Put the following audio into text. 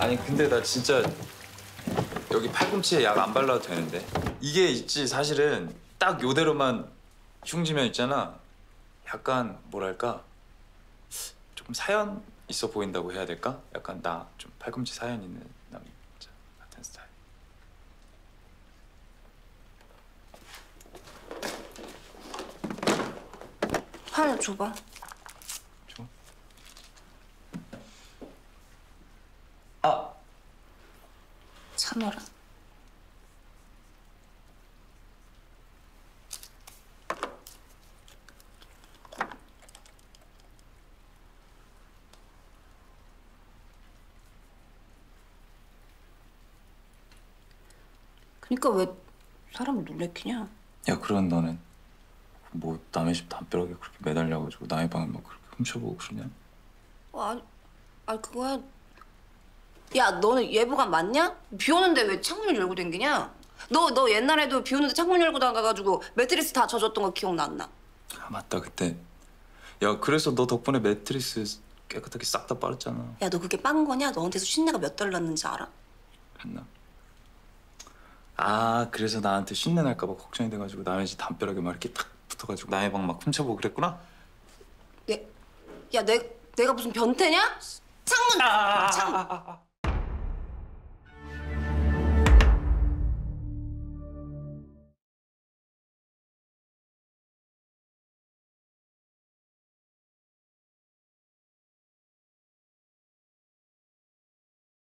아니 근데 나 진짜 여기 팔꿈치에 약 안 발라도 되는데. 이게 있지 사실은 딱 요대로만 흉지면 있잖아. 약간 뭐랄까 조금 사연 있어 보인다고 해야 될까? 약간 나 좀 팔꿈치 사연 있는 남자 같은 스타일. 팔 줘봐. 줘? 아! 참아라. 그러니까 왜 사람을 놀래키냐? 야 그런 너는 뭐 남의 집 담벼락에 그렇게 매달려가지고 남의 방을 막 그렇게 훔쳐보고 그러냐? 아니 그거야. 야 너는 예보관 맞냐? 비 오는데 왜 창문을 열고 댕기냐? 너 옛날에도 비 오는데 창문 열고 나가가지고 매트리스 다 젖었던 거 기억나 안 나? 아 맞다 그때. 야 그래서 너 덕분에 매트리스 깨끗하게 싹 다 빨았잖아. 야 너 그게 빤 거냐? 너한테서 쉰내가 몇 달 났는지 알아? 그랬나? 아 그래서 나한테 쉰내 날까 봐 걱정이 돼가지고 남의 집 담벼락에 막 이렇게 탁 붙어가지고 남의 방 막 훔쳐보고 그랬구나? 내가 무슨 변태냐? 창문! 창문!